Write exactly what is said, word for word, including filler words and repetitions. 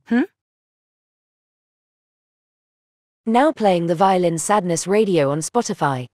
Hmm? Now playing the Violin Sadness Radio on Spotify.